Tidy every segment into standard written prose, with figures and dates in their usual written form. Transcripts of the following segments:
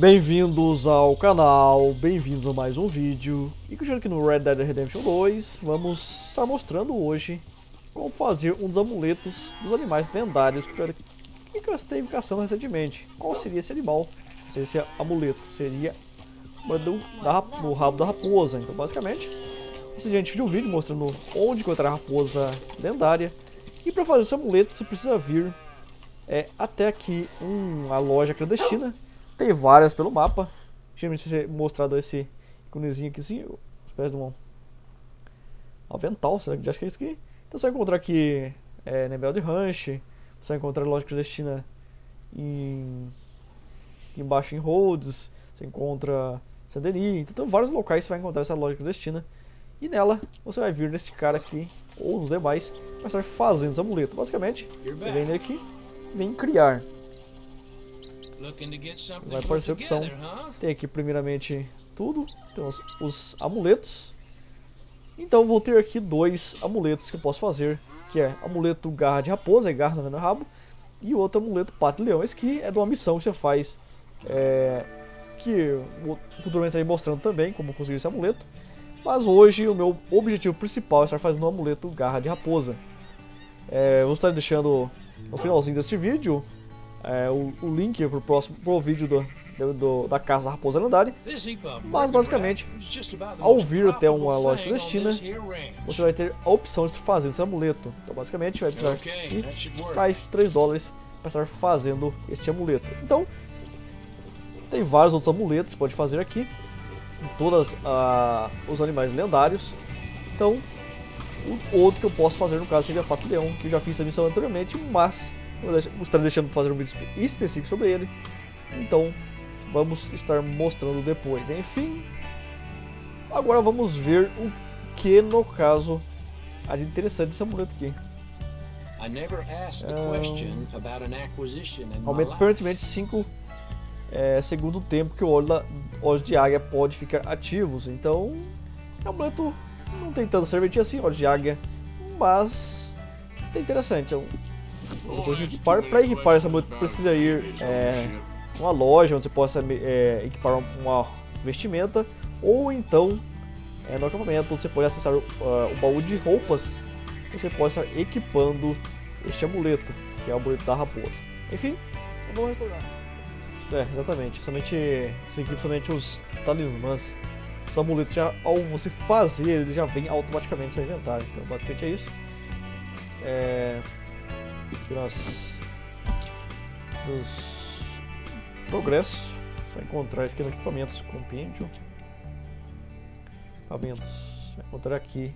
Bem-vindos ao canal, bem-vindos a mais um vídeo. E continuando aqui no Red Dead Redemption 2, vamos estar mostrando hoje como fazer um dos amuletos dos animais lendários que eu esteve caçando recentemente. Qual seria esse animal? Não sei se esse amuleto seria no rabo da raposa. Então basicamente, esse gente de um vídeo mostrando onde encontrar a raposa lendária. E para fazer esse amuleto você precisa vir até aqui uma loja clandestina. Tem várias pelo mapa. Geralmente ser mostrado esse iconezinho aqui assim, espécie de um avental, será que acho que é isso aqui? Então você vai encontrar aqui Nebeld Ranch, você vai encontrar loja clandestina embaixo em Rhodes, você encontra Saint-Denis, então tem vários locais que você vai encontrar essa loja clandestina. E nela você vai vir nesse cara aqui, ou nos demais, vai estar fazendo esse amuleto. Basicamente, você vem aqui, vem criar. Vai aparecer a opção. Tem aqui primeiramente tudo. Tem os amuletos. Então vou ter aqui dois amuletos que eu posso fazer, que é amuleto garra de raposa, garra no rabo, e o outro amuleto pato de leão. Esse aqui é de uma missão que você faz, que eu vou futuramente estar mostrando também como conseguir esse amuleto. Mas hoje o meu objetivo principal é estar fazendo um amuleto garra de raposa. Eu vou estar deixando no finalzinho deste vídeo o link pro vídeo da caça da raposa lendária. Mas basicamente, ao vir até uma loja clandestina, você vai ter a opção de fazer esse amuleto. Então basicamente vai entrar aqui mais $3 para estar fazendo este amuleto. Então tem vários outros amuletos que você pode fazer aqui, em todos os animais lendários. Então o outro que eu posso fazer no caso seria Pato Leão, que eu já fiz a missão anteriormente, mas eu estarei deixando fazer um vídeo específico sobre ele. Então vamos estar mostrando depois. Enfim, agora vamos ver o que no caso há de interessante esse amuleto aqui. Aumenta permanentemente 5 segundo o tempo que o olhos de águia pode ficar ativos. Então o amuleto não tem tanta serventia assim, olhos de águia, mas é interessante. Para equipar essa amuleto precisa ir uma loja onde você possa equipar uma vestimenta, ou então no acampamento onde você pode acessar o baú de roupas, você pode estar equipando este amuleto, que é o amuleto da raposa. Enfim, vamos restaurar. Exatamente, você equipa somente os talismãs. Os amuletos, ao você fazer, ele já vem automaticamente no seu inventário. Então basicamente é isso. Dos progressos, vai encontrar esquema de equipamentos, compêndio, equipamentos, vai encontrar aqui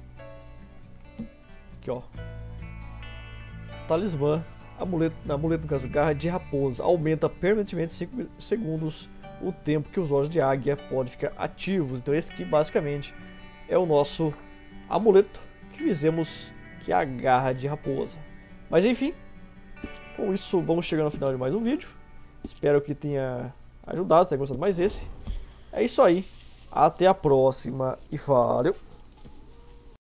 ó, talismã, amuleto no caso, garra de raposa, aumenta permanentemente 5 segundos o tempo que os olhos de águia podem ficar ativos. Então esse aqui basicamente é o nosso amuleto que fizemos, que é a garra de raposa. Mas enfim, com isso vamos chegando ao final de mais um vídeo. Espero que tenha ajudado, tenha gostado mais esse. É isso aí, até a próxima e valeu!